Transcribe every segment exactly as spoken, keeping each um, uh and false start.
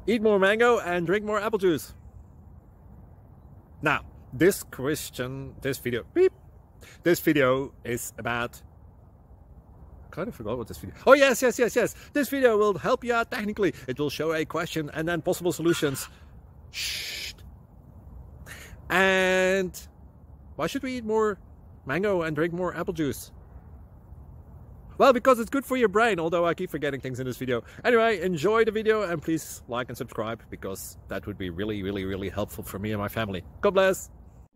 Eat more mango and drink more apple juice. Now, this question, this video, beep, this video is about, I kind of forgot what this video, oh yes, yes, yes, yes. This video will help you out technically. It will show a question and then possible solutions. Shh. And why should we eat more mango and drink more apple juice? Well, because it's good for your brain, although I keep forgetting things in this video. Anyway, enjoy the video and please like and subscribe, because that would be really, really, really helpful for me and my family. God bless!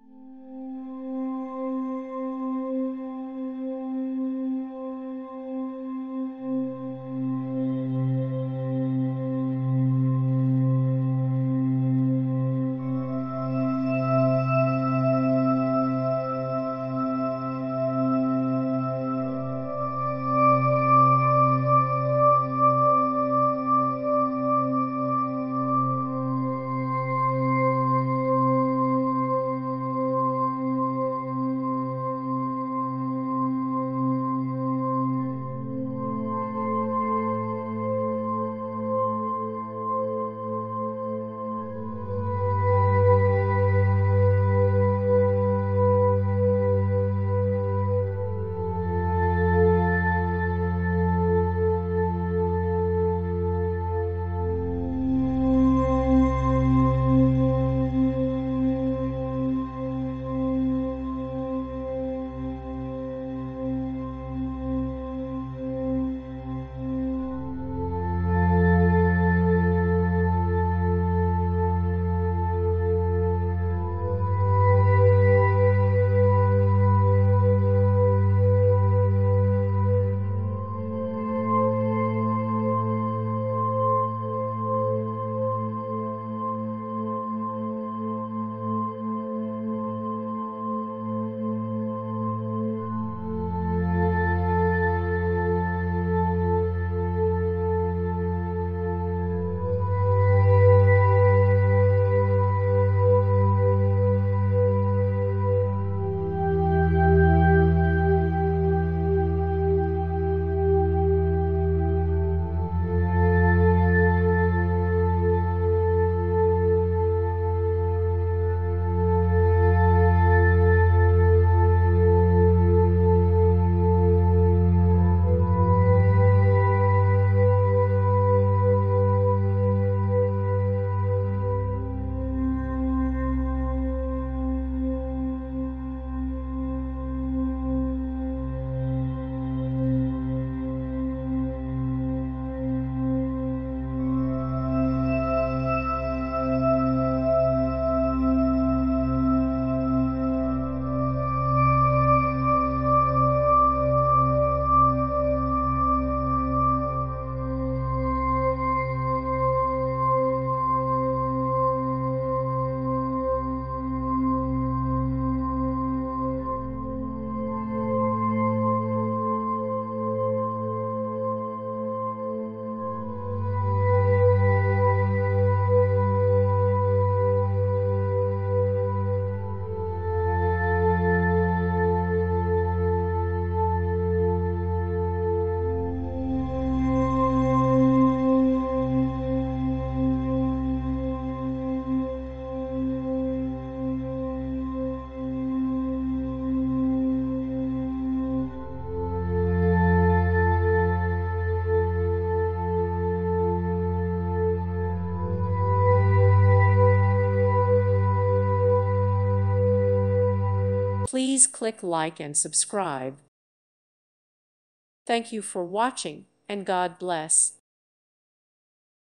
Please click like and subscribe. Thank you for watching, and God bless.